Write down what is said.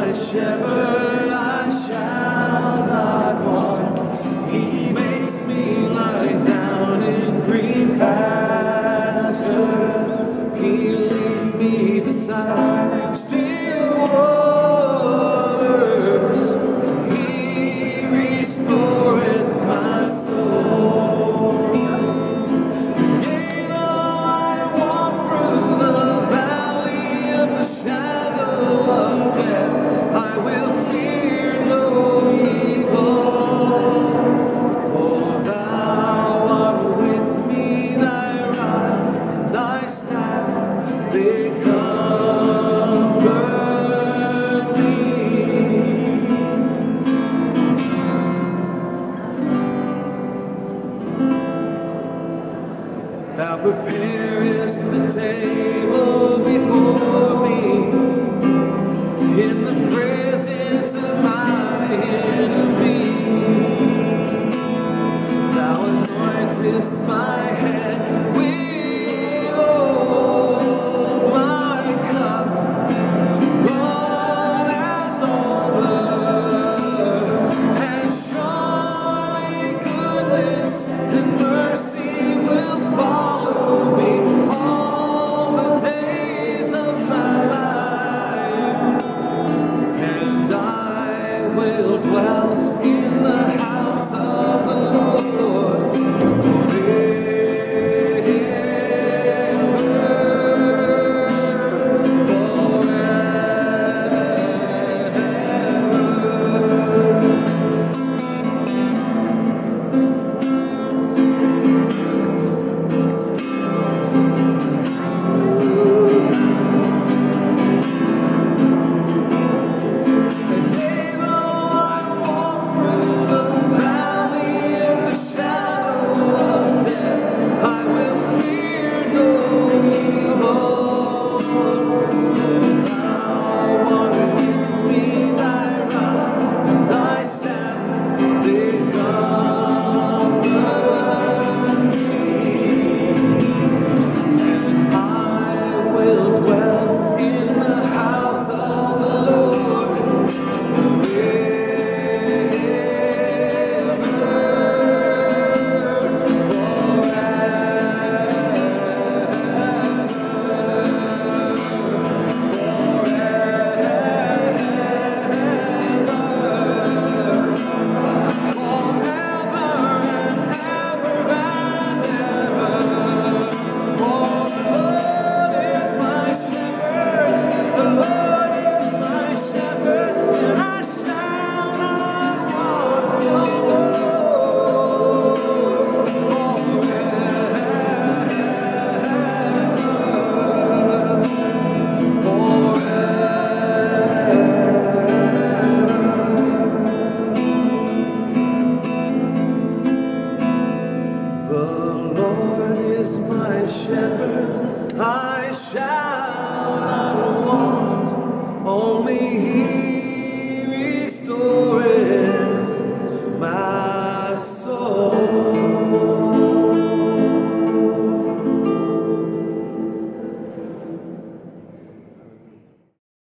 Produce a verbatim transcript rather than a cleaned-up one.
shepherd, I shall not want. He makes me lie down in green pastures. He leads me beside still waters. He restoreth my soul. Yea, though I walk through the valley of the shadow of death, I will fear no evil. For thou art with me, thy rod and thy staff, they comfort me. Thou preparest the table before me in the presence of my enemies. Thou anointest my head with oil, my cup runneth over. And surely goodness and mercy will follow me all the days of my life, and I will dwell in the house of the Lord I shall not want, only He